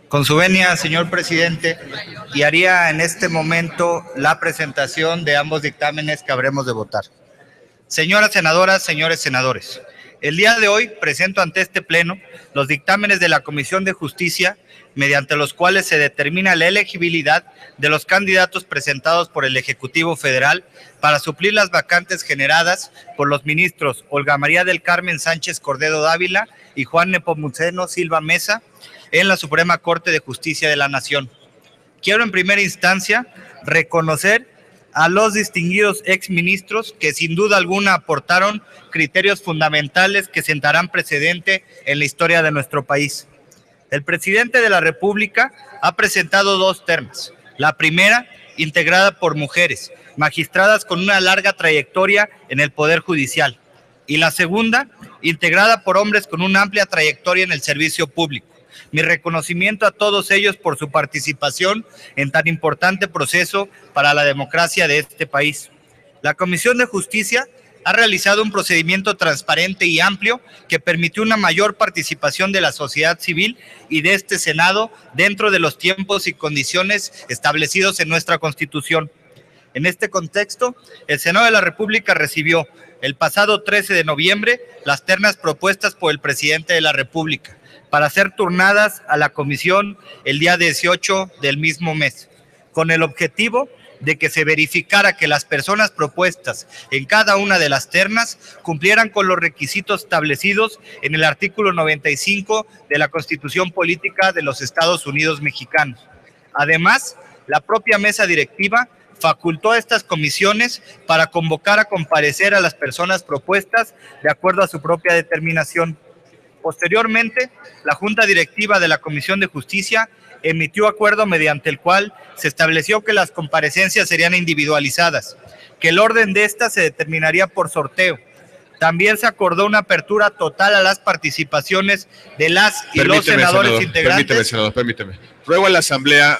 Con su venia, señor presidente, y haría en este momento la presentación de ambos dictámenes que habremos de votar. Señoras senadoras, señores senadores, el día de hoy presento ante este pleno los dictámenes de la Comisión de Justicia, mediante los cuales se determina la elegibilidad de los candidatos presentados por el Ejecutivo Federal para suplir las vacantes generadas por los ministros Olga María del Carmen Sánchez Cordero Dávila y Juan Nepomuceno Silva Mesa en la Suprema Corte de Justicia de la Nación. Quiero en primera instancia reconocer a los distinguidos exministros que sin duda alguna aportaron criterios fundamentales que sentarán precedente en la historia de nuestro país. El presidente de la República ha presentado dos ternas. La primera, integrada por mujeres, magistradas con una larga trayectoria en el Poder Judicial. Y la segunda, integrada por hombres con una amplia trayectoria en el servicio público. Mi reconocimiento a todos ellos por su participación en tan importante proceso para la democracia de este país. La Comisión de Justicia ha realizado un procedimiento transparente y amplio que permitió una mayor participación de la sociedad civil y de este Senado dentro de los tiempos y condiciones establecidos en nuestra Constitución. En este contexto, el Senado de la República recibió el pasado 13 de noviembre las ternas propuestas por el presidente de la República para ser turnadas a la comisión el día 18 del mismo mes, con el objetivo de que se verificara que las personas propuestas en cada una de las ternas cumplieran con los requisitos establecidos en el artículo 95 de la Constitución Política de los Estados Unidos Mexicanos. Además, la propia mesa directiva facultó a estas comisiones para convocar a comparecer a las personas propuestas de acuerdo a su propia determinación. Posteriormente, la Junta Directiva de la Comisión de Justicia emitió acuerdo mediante el cual se estableció que las comparecencias serían individualizadas, que el orden de estas se determinaría por sorteo. También se acordó una apertura total a las participaciones de las y los senadores integrantes. Permíteme. Ruego a la Asamblea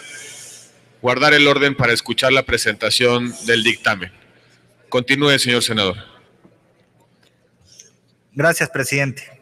guardar el orden para escuchar la presentación del dictamen. Continúe, señor senador. Gracias, presidente.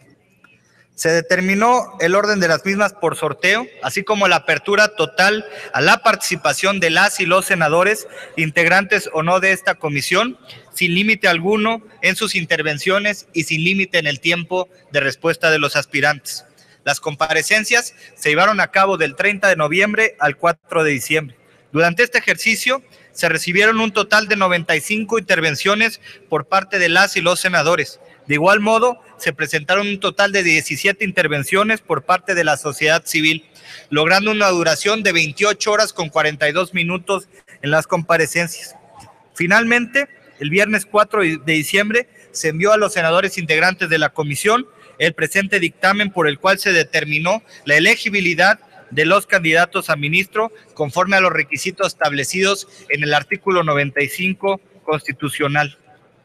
Se determinó el orden de las mismas por sorteo, así como la apertura total a la participación de las y los senadores, integrantes o no de esta comisión, sin límite alguno en sus intervenciones y sin límite en el tiempo de respuesta de los aspirantes. Las comparecencias se llevaron a cabo del 30 de noviembre al 4 de diciembre. Durante este ejercicio se recibieron un total de 95 intervenciones por parte de las y los senadores. De igual modo, se presentaron un total de 17 intervenciones por parte de la sociedad civil, logrando una duración de 28 horas con 42 minutos en las comparecencias. Finalmente, el viernes 4 de diciembre se envió a los senadores integrantes de la comisión el presente dictamen por el cual se determinó la elegibilidad de los candidatos a ministro conforme a los requisitos establecidos en el artículo 95 constitucional.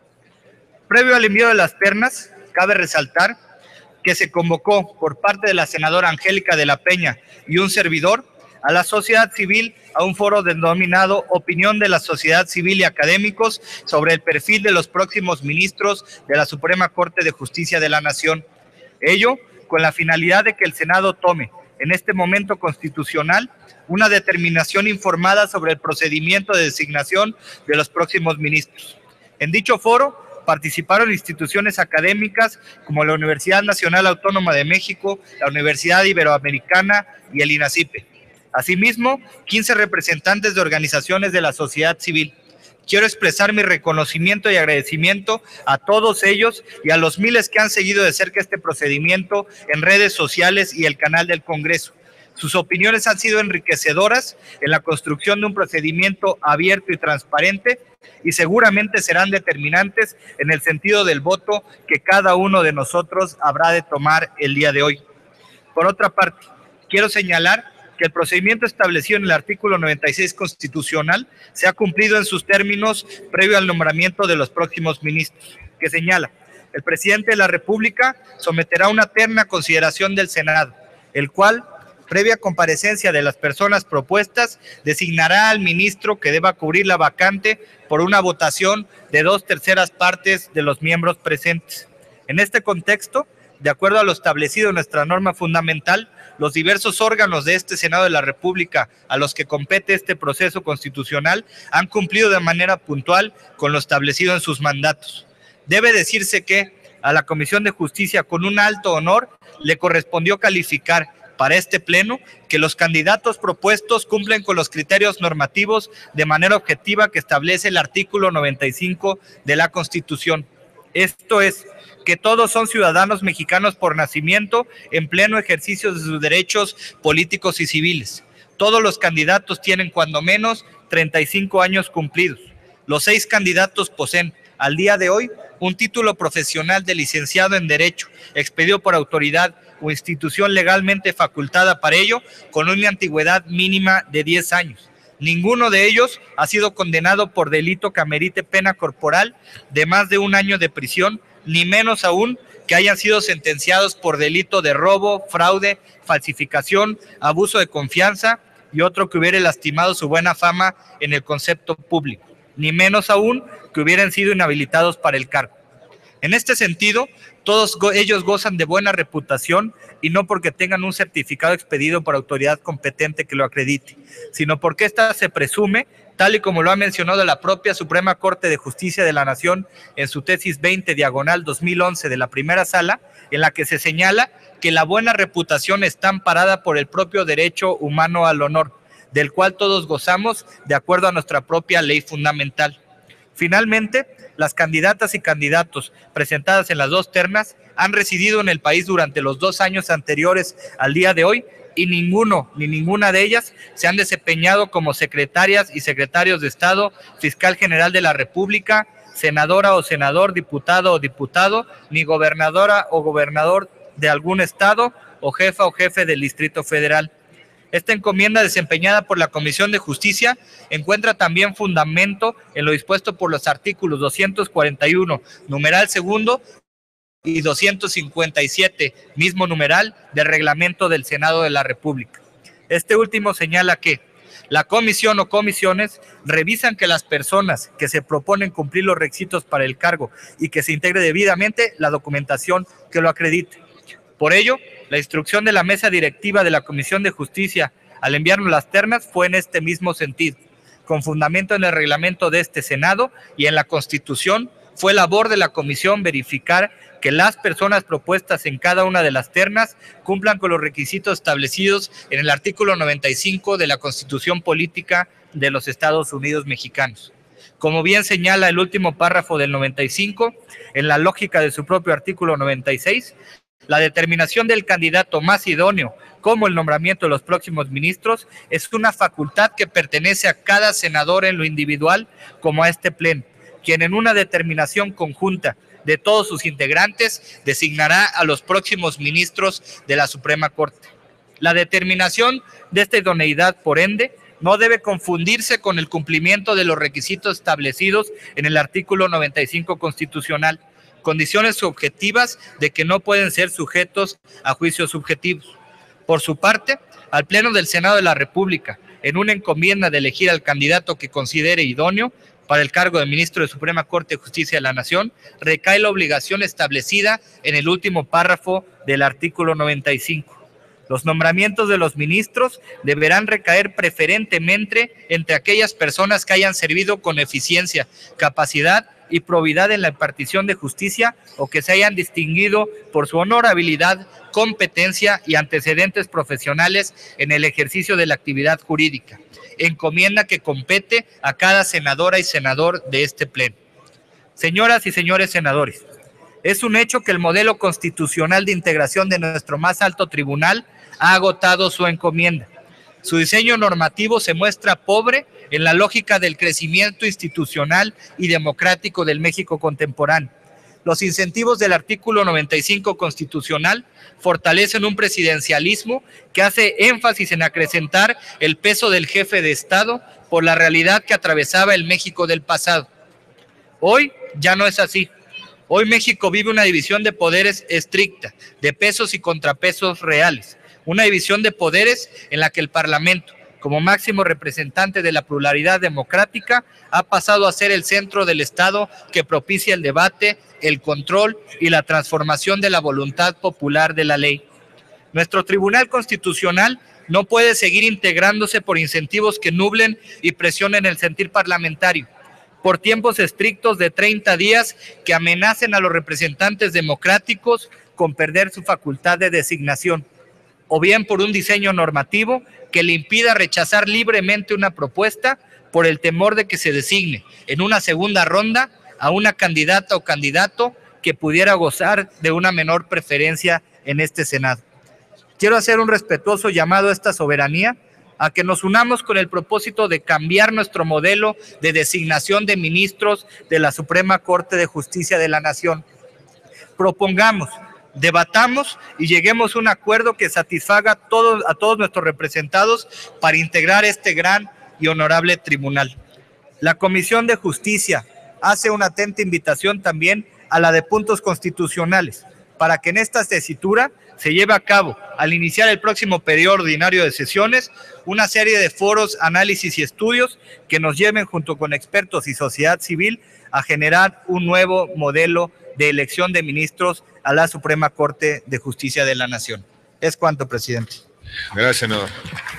Previo al envío de las ternas, cabe resaltar que se convocó por parte de la senadora Angélica de la Peña y un servidor a la sociedad civil a un foro denominado Opinión de la Sociedad Civil y Académicos sobre el perfil de los próximos ministros de la Suprema Corte de Justicia de la Nación. Ello con la finalidad de que el Senado tome en este momento constitucional una determinación informada sobre el procedimiento de designación de los próximos ministros. En dicho foro participaron instituciones académicas como la Universidad Nacional Autónoma de México, la Universidad Iberoamericana y el INACIPE. Asimismo, 15 representantes de organizaciones de la sociedad civil. Quiero expresar mi reconocimiento y agradecimiento a todos ellos y a los miles que han seguido de cerca este procedimiento en redes sociales y el canal del Congreso. Sus opiniones han sido enriquecedoras en la construcción de un procedimiento abierto y transparente y seguramente serán determinantes en el sentido del voto que cada uno de nosotros habrá de tomar el día de hoy. Por otra parte, quiero señalar que el procedimiento establecido en el artículo 96 constitucional se ha cumplido en sus términos previo al nombramiento de los próximos ministros, que señala: el presidente de la República someterá una terna a consideración del Senado, el cual, previa comparecencia de las personas propuestas, designará al ministro que deba cubrir la vacante por una votación de 2/3 partes de los miembros presentes. En este contexto, de acuerdo a lo establecido en nuestra norma fundamental, los diversos órganos de este Senado de la República a los que compete este proceso constitucional han cumplido de manera puntual con lo establecido en sus mandatos. Debe decirse que a la Comisión de Justicia, con un alto honor, le correspondió calificar para este pleno que los candidatos propuestos cumplen con los criterios normativos de manera objetiva que establece el artículo 95 de la Constitución. Esto es, que todos son ciudadanos mexicanos por nacimiento en pleno ejercicio de sus derechos políticos y civiles. Todos los candidatos tienen cuando menos 35 años cumplidos. Los 6 candidatos poseen, al día de hoy, un título profesional de licenciado en Derecho, expedido por autoridad o institución legalmente facultada para ello, con una antigüedad mínima de 10 años. Ninguno de ellos ha sido condenado por delito que amerite pena corporal de más de 1 año de prisión, ni menos aún que hayan sido sentenciados por delito de robo, fraude, falsificación, abuso de confianza y otro que hubiere lastimado su buena fama en el concepto público, ni menos aún que hubieran sido inhabilitados para el cargo. En este sentido, todos ellos gozan de buena reputación y no porque tengan un certificado expedido por autoridad competente que lo acredite, sino porque ésta se presume, tal y como lo ha mencionado la propia Suprema Corte de Justicia de la Nación en su tesis 20/2011 de la primera sala, en la que se señala que la buena reputación está amparada por el propio derecho humano al honor, del cual todos gozamos de acuerdo a nuestra propia ley fundamental. Finalmente, las candidatas y candidatos presentadas en las 2 ternas han residido en el país durante los 2 años anteriores al día de hoy y ninguno ni ninguna de ellas se han desempeñado como secretarias y secretarios de Estado, fiscal general de la República, senadora o senador, diputado o diputado, ni gobernadora o gobernador de algún estado o jefe del Distrito Federal. Esta encomienda desempeñada por la Comisión de Justicia encuentra también fundamento en lo dispuesto por los artículos 241, numeral segundo, y 257, mismo numeral, del reglamento del Senado de la República. Este último señala que la comisión o comisiones revisan que las personas que se proponen cumplir los requisitos para el cargo y que se integre debidamente la documentación que lo acredite. Por ello, la instrucción de la mesa directiva de la Comisión de Justicia al enviarnos las ternas fue en este mismo sentido. Con fundamento en el reglamento de este Senado y en la Constitución, fue labor de la comisión verificar que las personas propuestas en cada una de las ternas cumplan con los requisitos establecidos en el artículo 95 de la Constitución Política de los Estados Unidos Mexicanos. Como bien señala el último párrafo del 95, en la lógica de su propio artículo 96, la determinación del candidato más idóneo, como el nombramiento de los próximos ministros, es una facultad que pertenece a cada senador en lo individual como a este pleno, quien en una determinación conjunta de todos sus integrantes designará a los próximos ministros de la Suprema Corte. La determinación de esta idoneidad, por ende, no debe confundirse con el cumplimiento de los requisitos establecidos en el artículo 95 constitucional, condiciones subjetivas de que no pueden ser sujetos a juicios subjetivos. Por su parte, al Pleno del Senado de la República, en una encomienda de elegir al candidato que considere idóneo para el cargo de ministro de Suprema Corte de Justicia de la Nación, recae la obligación establecida en el último párrafo del artículo 95. Los nombramientos de los ministros deberán recaer preferentemente entre aquellas personas que hayan servido con eficiencia, capacidad y probidad en la impartición de justicia o que se hayan distinguido por su honorabilidad, competencia y antecedentes profesionales en el ejercicio de la actividad jurídica, encomienda que compete a cada senadora y senador de este pleno. Señoras y señores senadores, es un hecho que el modelo constitucional de integración de nuestro más alto tribunal ha agotado su encomienda. Su diseño normativo se muestra pobre en la lógica del crecimiento institucional y democrático del México contemporáneo. Los incentivos del artículo 95 constitucional fortalecen un presidencialismo que hace énfasis en acrecentar el peso del jefe de Estado por la realidad que atravesaba el México del pasado. Hoy ya no es así. Hoy México vive una división de poderes estricta, de pesos y contrapesos reales. Una división de poderes en la que el Parlamento, como máximo representante de la pluralidad democrática, ha pasado a ser el centro del Estado que propicia el debate, el control y la transformación de la voluntad popular de la ley. Nuestro Tribunal Constitucional no puede seguir integrándose por incentivos que nublen y presionen el sentir parlamentario, por tiempos estrictos de 30 días que amenacen a los representantes democráticos con perder su facultad de designación, o bien por un diseño normativo que le impida rechazar libremente una propuesta por el temor de que se designe en una segunda ronda a una candidata o candidato que pudiera gozar de una menor preferencia en este Senado. Quiero hacer un respetuoso llamado a esta soberanía, a que nos unamos con el propósito de cambiar nuestro modelo de designación de ministros de la Suprema Corte de Justicia de la Nación. Propongamos, debatamos y lleguemos a un acuerdo que satisfaga a todos nuestros representados para integrar este gran y honorable tribunal. La Comisión de Justicia hace una atenta invitación también a la de puntos constitucionales, para que en esta tesitura se lleve a cabo, al iniciar el próximo periodo ordinario de sesiones, una serie de foros, análisis y estudios que nos lleven junto con expertos y sociedad civil a generar un nuevo modelo de elección de ministros a la Suprema Corte de Justicia de la Nación. Es cuanto, presidente. Gracias, senador.